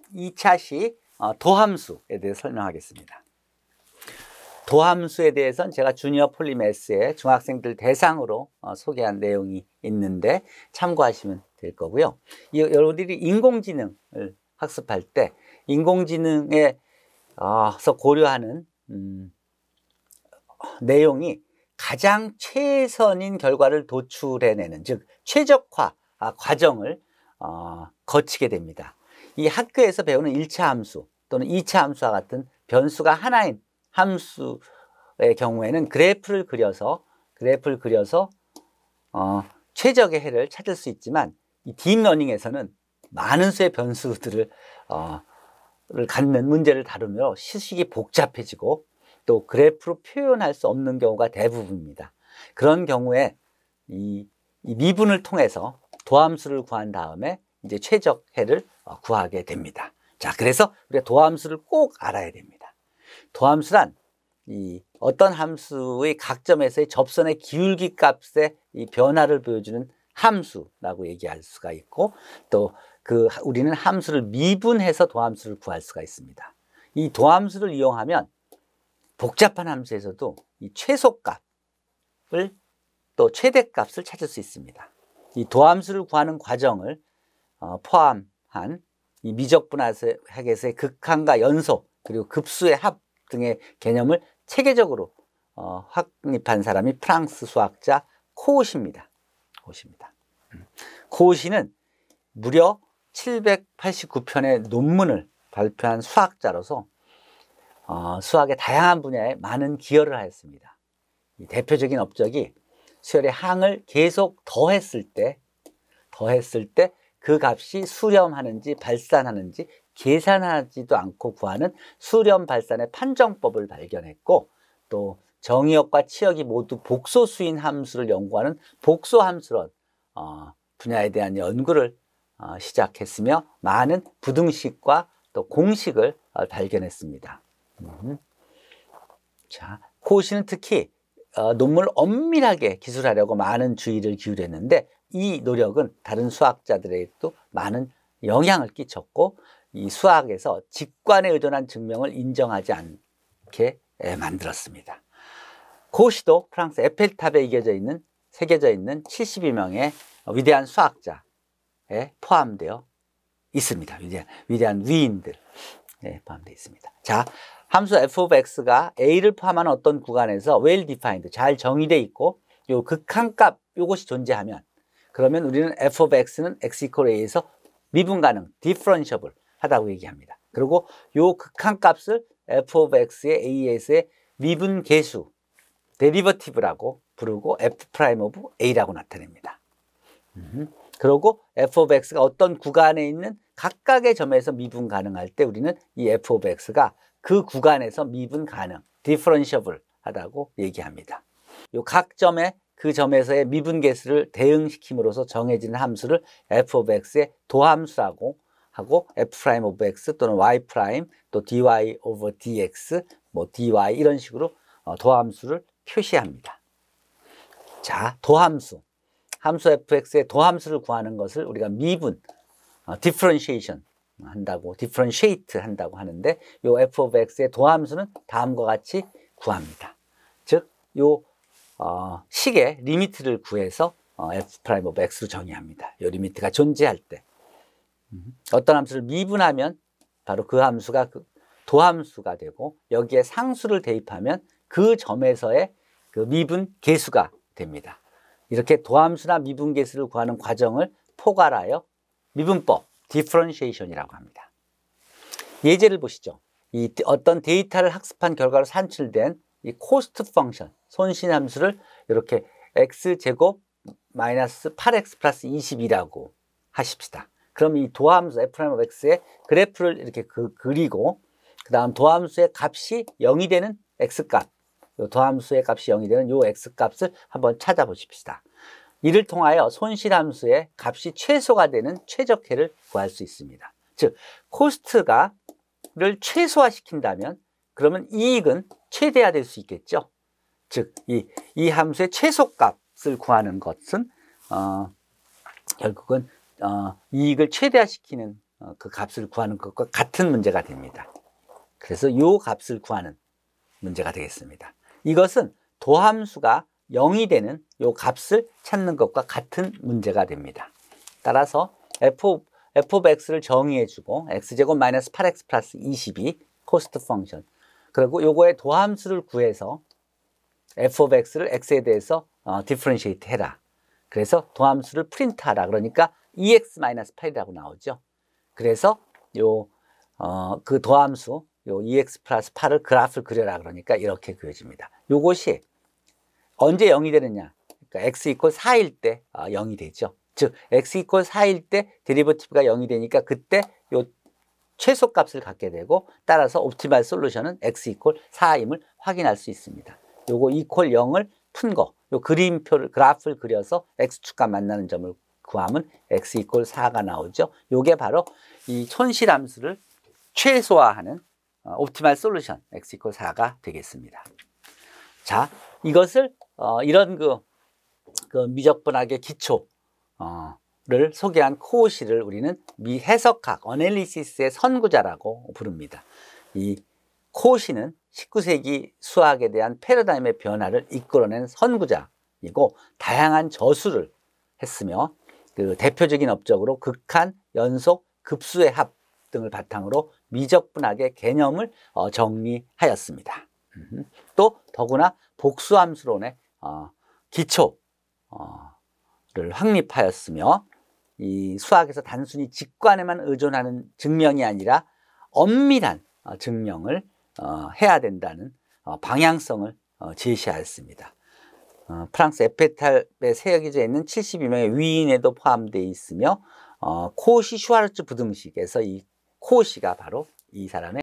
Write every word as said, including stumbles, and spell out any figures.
이 차시 어, 도함수에 대해서 설명하겠습니다. 도함수에 대해서는 제가 주니어 폴리매스의 중학생들 대상으로 어, 소개한 내용이 있는데 참고하시면 될 거고요. 이, 여러분들이 인공지능을 학습할 때 인공지능에서 고려하는 음, 내용이 가장 최선인 결과를 도출해내는, 즉 최적화 과정을 어, 거치게 됩니다. 이 학교에서 배우는 일 차 함수 또는 이 차 함수와 같은 변수가 하나인 함수의 경우에는 그래프를 그려서 그래프를 그려서 어, 최적의 해를 찾을 수 있지만, 이 딥러닝에서는 많은 수의 변수들을 어, 를 갖는 문제를 다루며 수식이 복잡해지고 또 그래프로 표현할 수 없는 경우가 대부분입니다. 그런 경우에 이, 이 미분을 통해서 도함수를 구한 다음에 이제 최적해를 구하게 됩니다. 자, 그래서 우리가 도함수를 꼭 알아야 됩니다. 도함수란 이 어떤 함수의 각 점에서의 접선의 기울기 값의 이 변화를 보여주는 함수라고 얘기할 수가 있고, 또 그 우리는 함수를 미분해서 도함수를 구할 수가 있습니다. 이 도함수를 이용하면 복잡한 함수에서도 이 최소값을 또 최대값을 찾을 수 있습니다. 이 도함수를 구하는 과정을 어, 포함한 이 미적분학에서의 극한과 연속 그리고 급수의 합 등의 개념을 체계적으로 어, 확립한 사람이 프랑스 수학자 코오시입니다. 코오시입니다. 음. 코오시는 무려 칠백팔십구 편의 논문을 발표한 수학자로서 어, 수학의 다양한 분야에 많은 기여를 하였습니다. 이 대표적인 업적이 수열의 항을 계속 더했을 때 더했을 때 그 값이 수렴하는지 발산하는지 계산하지도 않고 구하는 수렴 발산의 판정법을 발견했고, 또 정의역과 치역이 모두 복소수인 함수를 연구하는 복소함수론 어, 분야에 대한 연구를 어, 시작했으며 많은 부등식과 또 공식을 어, 발견했습니다. 음. 자, 코오시는 특히 어, 논문을 엄밀하게 기술하려고 많은 주의를 기울였는데, 이 노력은 다른 수학자들에게도 많은 영향을 끼쳤고, 이 수학에서 직관에 의존한 증명을 인정하지 않게 만들었습니다. 코오시도 프랑스 에펠탑에 이겨져 있는, 새겨져 있는 칠십이 명의 위대한 수학자에 포함되어 있습니다. 위대한, 위대한 위인들에 포함되어 있습니다. 자, 함수 에프 오브 엑스가 A를 포함하는 어떤 구간에서 well defined, 잘 정의되어 있고, 요 극한값 요것이 존재하면, 그러면 우리는 에프 오브 엑스는 x 이퀄 a에서 미분 가능, differentiable 하다고 얘기합니다. 그리고 요 극한값을 에프 오브 엑스의 a에서의 미분 계수, derivative라고 부르고 f prime of a라고 나타냅니다. 음. 그리고 에프 오브 엑스가 어떤 구간에 있는 각각의 점에서 미분 가능할 때 우리는 이 에프 오브 엑스가 그 구간에서 미분 가능, differentiable 하다고 얘기합니다. 요 각 점의 그 점에서의 미분 계수를 대응시킴으로써 정해지는 함수를 에프 오브 엑스의 도함수라고 하고, f prime of x 또는 y prime 또 dy over dx 뭐 dy 이런 식으로 도함수를 표시합니다. 자, 도함수. 함수 fx의 도함수를 구하는 것을 우리가 미분, differentiation 한다고, differentiate 한다고 하는데, 요 f of x의 도함수는 다음과 같이 구합니다. 즉, 요 어, 식의 리미트를 구해서 어, f prime of x로 정의합니다. 요 리미트가 존재할 때 음. 어떤 함수를 미분하면 바로 그 함수가 그 도함수가 되고, 여기에 상수를 대입하면 그 점에서의 그 미분 계수가 됩니다. 이렇게 도함수나 미분 계수를 구하는 과정을 포괄하여 미분법, differentiation이라고 합니다. 예제를 보시죠. 이 어떤 데이터를 학습한 결과로 산출된 이 코스트 펑션, 손실 함수를 이렇게 x제곱 마이너스 팔 엑스 플러스 이십이라고 하십시다. 그럼 이 도함수 f prime of x의 그래프를 이렇게 그, 그리고 그 다음 도함수의 값이 영이 되는 x값, 요 도함수의 값이 영이 되는 요 x값을 한번 찾아보십시다. 이를 통하여 손실함수의 값이 최소가 되는 최적해를 구할 수 있습니다. 즉, 코스트가를 최소화시킨다면 그러면 이익은 최대화될 수 있겠죠. 즉, 이, 이 함수의 최소값을 구하는 것은 어, 결국은 어, 이익을 최대화시키는 어, 그 값을 구하는 것과 같은 문제가 됩니다. 그래서 이 값을 구하는 문제가 되겠습니다. 이것은 도함수가 영이 되는 이 값을 찾는 것과 같은 문제가 됩니다. 따라서 f, f of x를 정의해주고 x제곱 마이너스 팔 엑스 플러스 이십이 코스트 펑션, 그리고 요거의 도함수를 구해서 f of x를 x에 대해서 어, 디퍼런시에이트 해라. 그래서 도함수를 프린트하라. 그러니까 이 엑스 마이너스 팔이라고 나오죠. 그래서 요, 어, 그 도함수 요 이 엑스 플러스 팔을 그래프를 그려라. 그러니까 이렇게 그려집니다. 요것이 언제 영이 되느냐? 그러니까 x 이퀄 사일 때 어, 영이 되죠. 즉 x 이퀄 사일 때 데리버티브가 영이 되니까 그때 요 최소값을 갖게 되고, 따라서 옵티멀 솔루션은 x 이퀄 사임을 확인할 수 있습니다. 요거 이퀄 영을 푼 거, 요 그림표를 그래프를 그려서 x축과 만나는 점을 구하면 x 이퀄 사가 나오죠. 요게 바로 이 촌실함수를 최소화하는 옵티멀 솔루션 x 이퀄 사가 되겠습니다. 자, 이것을 어, 이런 그, 그 미적분학의 기초 어, 를 소개한 코오시를 우리는 미 해석학 어널리시스의 선구자라고 부릅니다. 이 코오시는 십구 세기 수학에 대한 패러다임의 변화를 이끌어낸 선구자이고, 다양한 저수를 했으며 그 대표적인 업적으로 극한, 연속, 급수의 합 등을 바탕으로 미적분학의 개념을 어, 정리하였습니다. 음, 또 더구나 복수함수론의 어, 기초를 확립하였으며, 이 수학에서 단순히 직관에만 의존하는 증명이 아니라 엄밀한 어, 증명을 어, 해야 된다는 어, 방향성을 어, 제시하였습니다. 어, 프랑스 에펠탑의 세계지에 있는 칠십이 명의 위인에도 포함되어 있으며 어, 코오시 슈와르츠 부등식에서 이 코오시가 바로 이 사람의